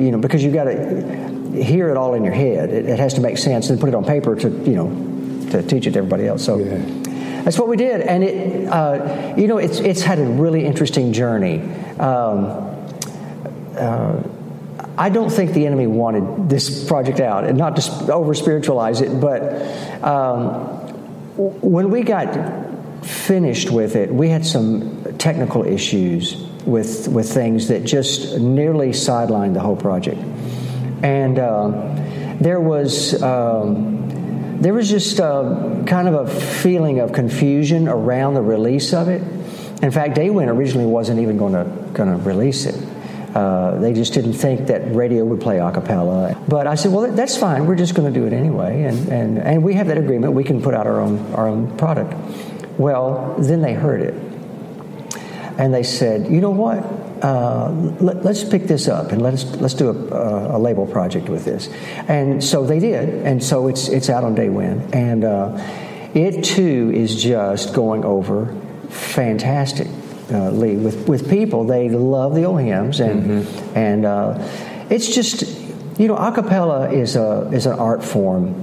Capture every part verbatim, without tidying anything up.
you know, because you've got to hear it all in your head. It, it has to make sense and put it on paper to, you know, to teach it to everybody else. So yeah. That's what we did, and it, uh, you know, it's it's had a really interesting journey. Um, uh, I don't think the enemy wanted this project out, and not to over spiritualize it, but um, when we got finished with it, we had some technical issues with with things that just nearly sidelined the whole project, and uh, there was um, there was just uh, kind of a feeling of confusion around the release of it. In fact, Daywin originally wasn't even going to going to release it. Uh, they just didn't think that radio would play a cappella. But I said, well, that's fine. We're just going to do it anyway, and, and and we have that agreement. We can put out our own our own product. Well, then they heard it. And they said, you know what? Uh, let, let's pick this up and let's let's do a, a label project with this. And so they did. And so it's it's out on Daywin, and uh, it too is just going over fantastic, uh, Lee. With with people, they love the old hymns, and mm-hmm. and uh, it's just, you know, a cappella is a is an art form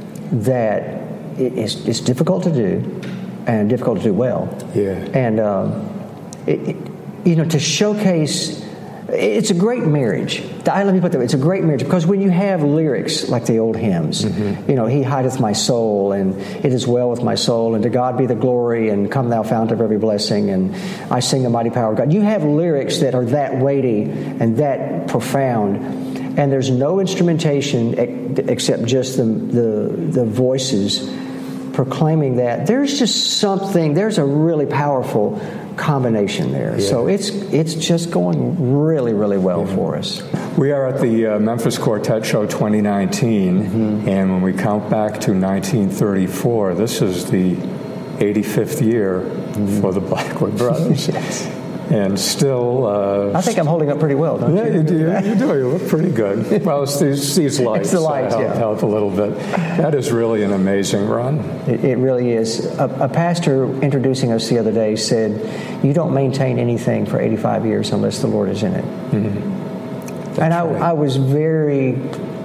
that is it's difficult to do and difficult to do well. Yeah. And um, It, it, you know, to showcase, it's a great marriage. I let me put that. It's a great marriage because when you have lyrics like the old hymns, mm-hmm. you know, He hideth my soul, and it is well with my soul, and to God be the glory, and come thou fount of every blessing, and I sing the mighty power of God. You have lyrics that are that weighty and that profound, and there's no instrumentation ex- except just the, the the voices proclaiming that. There's just something. There's a really powerful combination there. Yeah. So it's it's just going really, really well mm-hmm. for us. We are at the uh, Memphis Quartet Show twenty nineteen, mm-hmm. and when we count back to nineteen thirty-four, this is the eighty-fifth year mm-hmm. for the Blackwood Brothers. Yes. And still... Uh, I think I'm holding up pretty well, don't yeah, you? you do. You do. You look pretty good. Well, it's these, these lights, it's the lights uh, help, yeah. help a little bit. That is really an amazing run. It, it really is. A, a pastor introducing us the other day said, you don't maintain anything for eighty-five years unless the Lord is in it. Mm-hmm. And I, right. I was very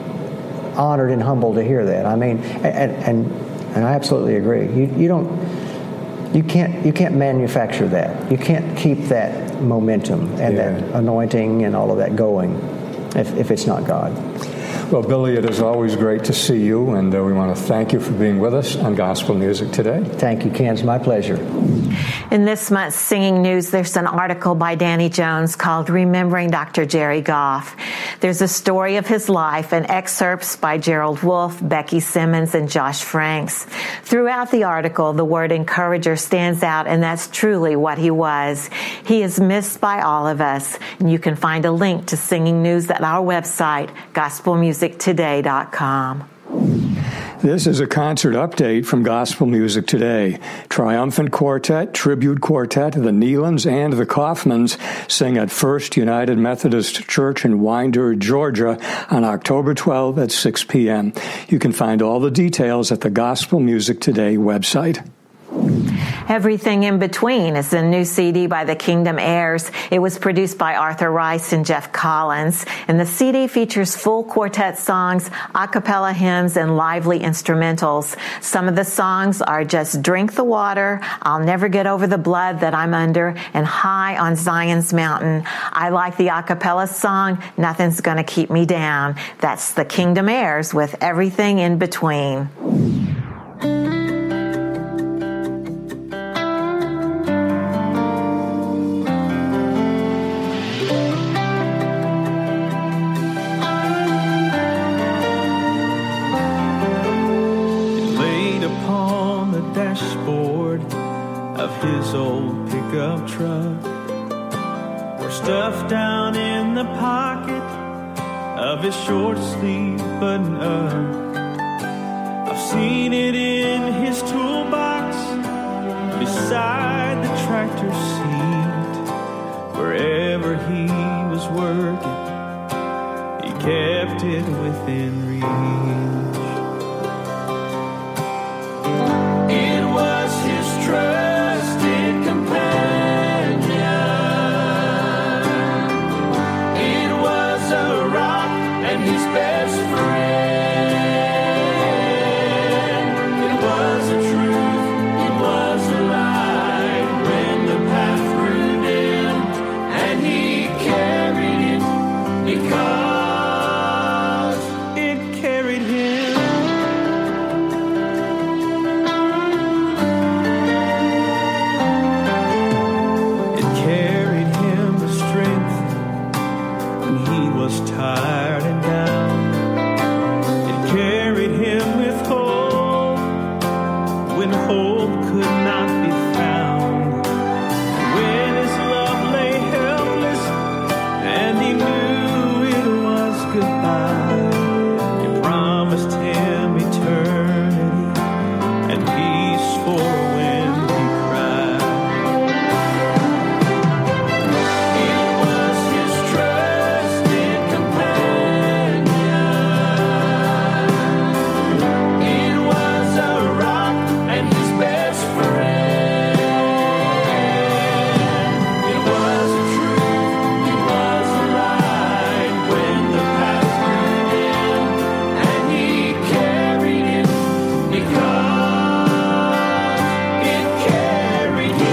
honored and humbled to hear that. I mean, and and, and I absolutely agree. You you don't... You can't you can't manufacture that. You can't keep that momentum and yeah. that anointing and all of that going if, if it's not God. Well, Billy, it is always great to see you, and uh, we want to thank you for being with us on Gospel Music Today. Thank you, Ken. It's my pleasure. In this month's Singing News, there's an article by Danny Jones called Remembering Doctor Jerry Goff. There's a story of his life and excerpts by Gerald Wolfe, Becky Simmons, and Josh Franks. Throughout the article, the word encourager stands out, and that's truly what he was. He is missed by all of us, and you can find a link to Singing News at our website, gospel music today dot com. This is a concert update from Gospel Music Today. Triumphant Quartet, Tribute Quartet, the Nealons, and the Kaufmans sing at First United Methodist Church in Winder, Georgia on October twelfth at six p.m. You can find all the details at the Gospel Music Today website. Everything in Between is a new C D by the Kingdom Heirs. It was produced by Arthur Rice and Jeff Collins, and the C D features full quartet songs, a cappella hymns, and lively instrumentals. Some of the songs are Just Drink the Water, I'll Never Get Over the Blood That I'm Under, and High on Zion's Mountain. I like the a cappella song, Nothing's Gonna Keep Me Down. That's the Kingdom Heirs with Everything in Between. His old pickup truck, or stuffed down in the pocket of his short sleeve button up. I've seen it in his toolbox beside the tractor seat. Wherever he was working, he kept it within reach. It was his truck, companion. It was a rock because it carried him. It carried him with strength when he was tired and down. It carried him with hope when hope could not be found. When his love lay helpless and he knew it was goodbye, it promised him eternity and peace for when he cried. It was his trusted companion. It was a rock and his best friend. It was a truth, it was a light when the path grew dim, and he carried it because it carried him.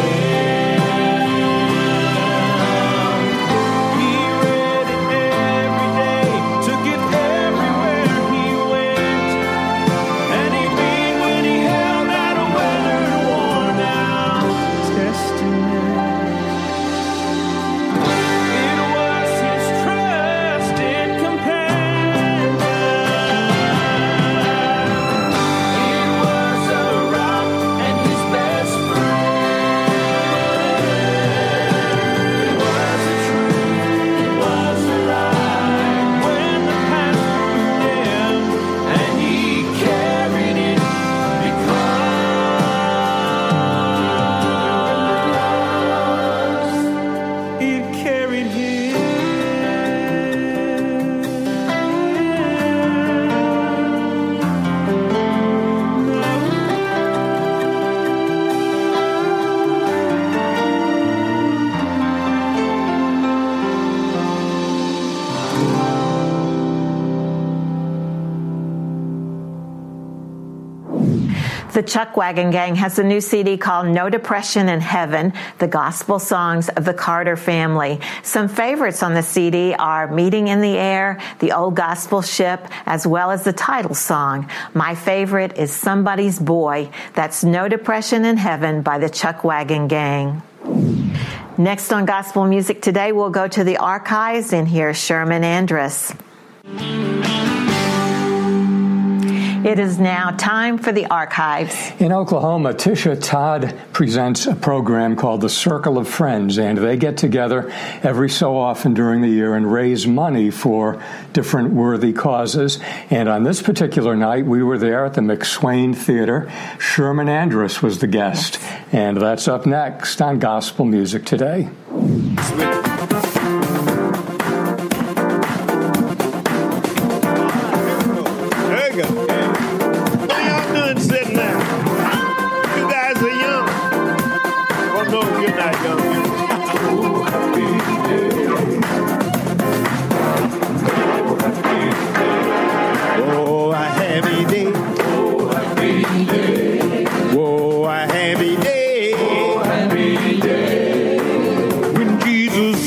He read it every day, took it everywhere he went, and he beat when he held out a weathered, worn out testament. It was his trusted companion. It was a rock and his best friend. It was a truth, it was a light when the path grew dim, and he carried it because it carried him. The Chuckwagon Gang has a new C D called No Depression in Heaven, the gospel songs of the Carter family. Some favorites on the C D are Meeting in the Air, The Old Gospel Ship, as well as the title song. My favorite is Somebody's Boy. That's No Depression in Heaven by the Chuckwagon Gang. Next on Gospel Music Today, we'll go to the archives and hear Sherman Andrus. It is now time for the archives. In Oklahoma, Tisha Todd presents a program called The Circle of Friends, and they get together every so often during the year and raise money for different worthy causes. And on this particular night, we were there at the McSwain Theater. Sherman Andrus was the guest, and that's up next on Gospel Music Today. There you go. What y'all doing sitting there? You guys are young. Oh no, you're not young. Oh, a happy day. Oh, happy day. Oh, a happy day. Oh, happy day. When Jesus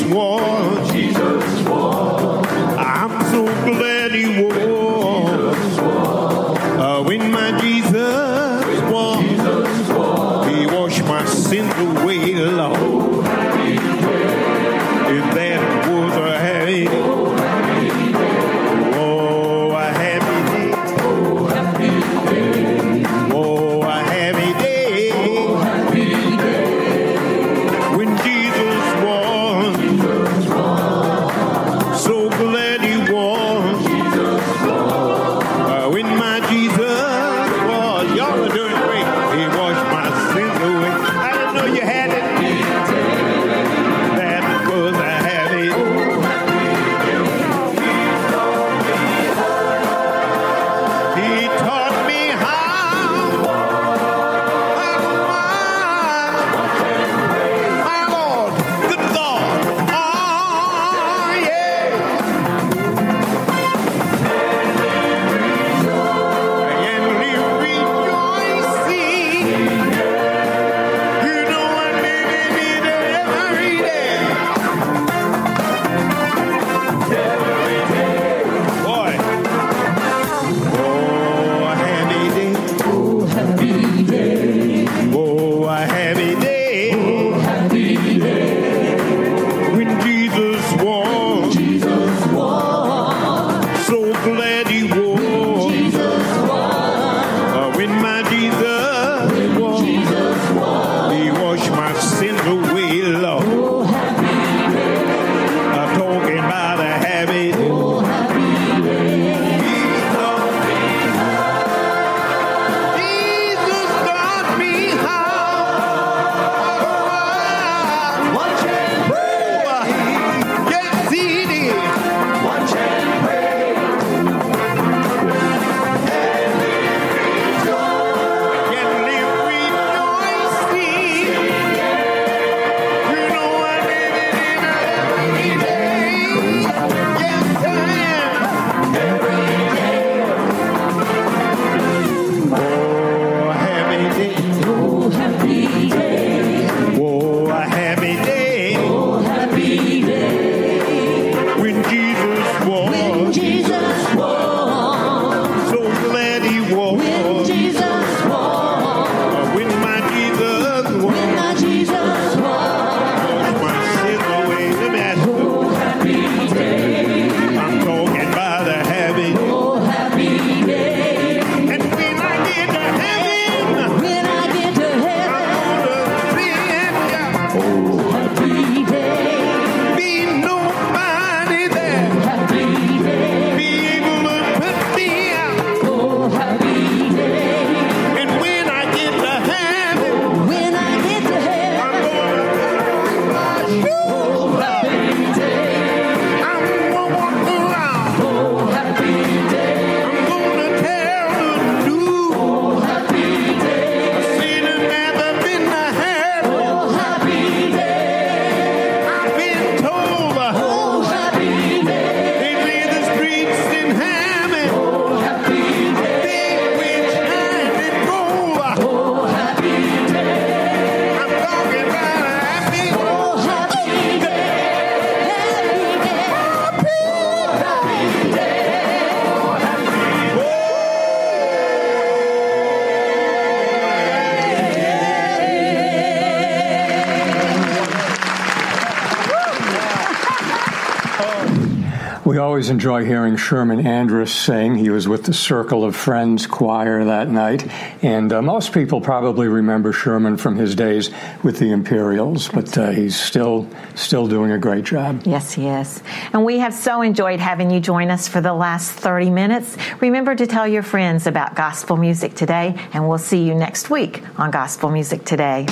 always enjoy hearing Sherman Andrus sing. He was with the Circle of Friends choir that night, and uh, most people probably remember Sherman from his days with the Imperials, but uh, he's still still doing a great job. Yes, he is. And we have so enjoyed having you join us for the last thirty minutes. Remember to tell your friends about Gospel Music Today, and we'll see you next week on Gospel Music Today.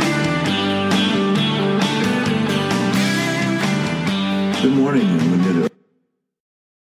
Good morning, Unlimited.